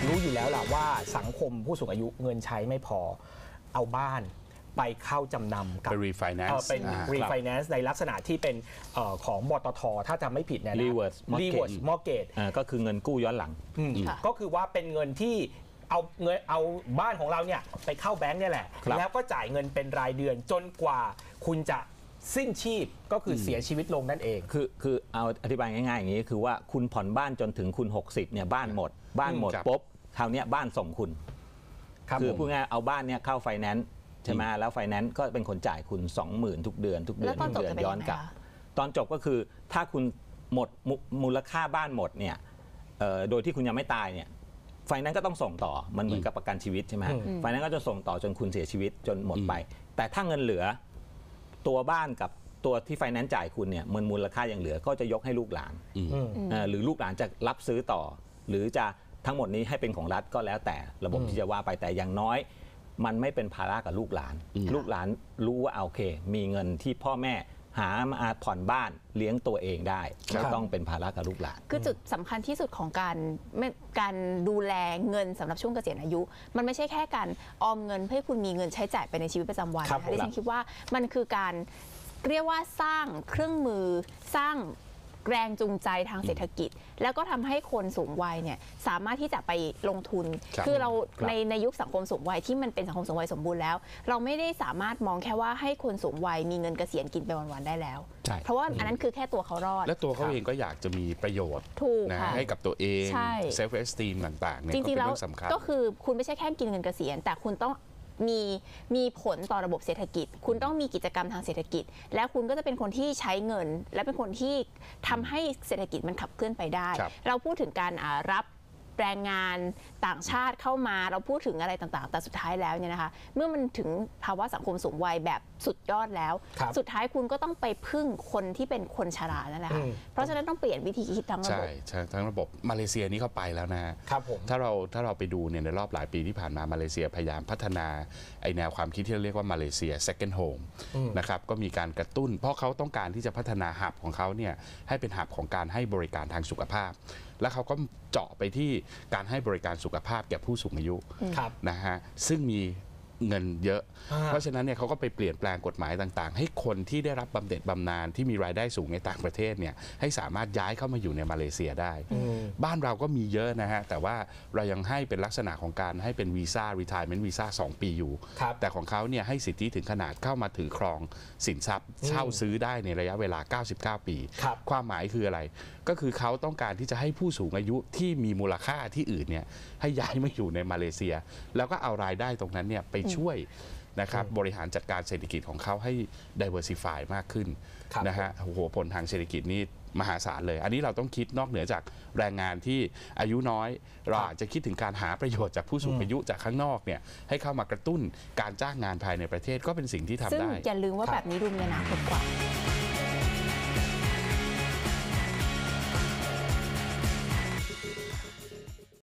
รู้อยู่แล้วล่ะว่าสังคมผู้สูงอายุเงินใช้ไม่พอเอาบ้านไปเข้าจำนำกับไป refinance เป็น refinance ในลักษณะที่เป็นของบตท.ถ้าจำไม่ผิดนะ reverse mortgage ก็คือเงินกู้ย้อนหลังก็คือว่าเป็นเงินที่เอาบ้านของเราเนี่ยไปเข้าแบงค์เนี่ยแหละแล้วก็จ่ายเงินเป็นรายเดือนจนกว่าคุณจะสิ้นชีพก็คือเสียชีวิตลงนั่นเองคือเอาอธิบายง่ายๆอย่างนี้คือว่าคุณผ่อนบ้านจนถึงคุณ60เนี่ยบ้านหมดปุ๊บคราวนี้บ้านส่งคุณคือพูดง่ายเอาบ้านเนี่ยเข้าไฟแนนซ์ใช่ไหมแล้วไฟแนนซ์ก็เป็นคนจ่ายคุณ 20,000 ทุกเดือนย้อนกลับตอนจบก็คือถ้าคุณหมดมูลค่าบ้านหมดเนี่ยโดยที่คุณยังไม่ตายเนี่ยไฟแนนซ์ก็ต้องส่งต่อมันเหมือนกับประกันชีวิตใช่ไหมไฟแนนซ์ก็จะส่งต่อจนคุณเสียชีวิตจนหมดไปแต่ถ้าเงินเหลือตัวบ้านกับตัวที่ไฟแนนซ์จ่ายคุณเนี่ยมูลค่ายังเหลือก็จะยกให้ลูกหลานหรือลูกหลานจะรับซื้อต่อหรือจะทั้งหมดนี้ให้เป็นของรัฐก็แล้วแต่ระบบที่จะว่าไปแต่อย่างน้อยมันไม่เป็นภาระกับลูกหลานลูกหลานรู้ว่าโอเคมีเงินที่พ่อแม่หามาผ่อนบ้านเลี้ยงตัวเองได้ไม่ต้องเป็นภาระกับลูกหลานคือจุดสำคัญที่สุดของการดูแลเงินสำหรับช่วงเกษียณอายุมันไม่ใช่แค่การออมเงินเพื่อให้คุณมีเงินใช้จ่ายไปในชีวิตประจำวันนะคะดิฉันคิดว่ามันคือการเรียกว่าสร้างเครื่องมือสร้างแรงจูงใจทางเศรษฐกิจแล้วก็ทำให้คนสูงวัยเนี่ยสามารถที่จะไปลงทุนคือเราในยุคสังคมสูงวัยที่มันเป็นสังคมสูงวัยสมบูรณ์แล้วเราไม่ได้สามารถมองแค่ว่าให้คนสูงวัยมีเงินเกษียณกินไปวันๆได้แล้วเพราะว่าอันนั้นคือแค่ตัวเขารอดและตัวเขาเองก็อยากจะมีประโยชน์นะให้กับตัวเอง self esteem ต่างๆเนี่ยก็เป็นเรื่องสำคัญก็คือคุณไม่ใช่แค่กินเงินเกษียณแต่คุณต้องมีผลต่อระบบเศรษฐกิจคุณต้องมีกิจกรรมทางเศรษฐกิจแล้วคุณก็จะเป็นคนที่ใช้เงินและเป็นคนที่ทำให้เศรษฐกิจมันขับเคลื่อนไปได้เราพูดถึงการรับแรงงานต่างชาติเข้ามาเราพูดถึงอะไรต่างๆแต่สุดท้ายแล้วเนี่ยนะคะเมื่อมันถึงภาวะสังคมสูงวัยแบบสุดยอดแล้วสุดท้ายคุณก็ต้องไปพึ่งคนที่เป็นคนชรานั่นแหละค่ะเพราะฉะนั้นต้องเปลี่ยนวิธีคิดทั้งระบบใช่ทั้งระบบมาเลเซียนี่เข้าไปแล้วนะครับผมถ้าเราไปดูเนี่ยในรอบหลายปีที่ผ่านมามาเลเซียพยายามพัฒนาไอแนวความคิดที่เรียกว่ามาเลเซีย second home นะครับก็มีการกระตุ้นเพราะเขาต้องการที่จะพัฒนาหับของเขาเนี่ยให้เป็นหับของการให้บริการทางสุขภาพแล้วเขาก็เจาะไปที่การให้บริการสุขภาพแก่ผู้สูงอายุนะฮะซึ่งมีเงินเยอะเพราะฉะนั้นเนี่ยเขาก็ไปเปลี่ยนแปลงกฎหมายต่างๆให้คนที่ได้รับบำเหน็จบำนาญที่มีรายได้สูงในต่างประเทศเนี่ยให้สามารถย้ายเข้ามาอยู่ในมาเลเซียได้บ้านเราก็มีเยอะนะฮะแต่ว่าเรายังให้เป็นลักษณะของการให้เป็นวีซ่า retirement visa 2 ปีอยู่แต่ของเขาเนี่ยให้สิทธิถึงขนาดเข้ามาถือครองสินทรัพย์เช่าซื้อได้ในระยะเวลา99 ปีความหมายคืออะไรก็คือเขาต้องการที่จะให้ผู้สูงอายุที่มีมูลค่าที่อื่นเนี่ยให้ย้ายมาอยู่ในมาเลเซียแล้วก็เอารายได้ตรงนั้นเนี่ยไปช่วยนะครับบริหารจัดการเศรษฐกิจของเขาให้ diversify มากขึ้นนะฮะโอ้โหผลทางเศรษฐกิจนี่มหาศาลเลยอันนี้เราต้องคิดนอกเหนือจากแรงงานที่อายุน้อยเราอาจจะคิดถึงการหาประโยชน์จากผู้สูงอายุจากข้างนอกเนี่ยให้เข้ามากระตุ้นการจ้างงานภายในประเทศก็เป็นสิ่งที่ทำได้ซึ่งอย่าลืมว่าแบบนี้ดูมีอนาคตกว่า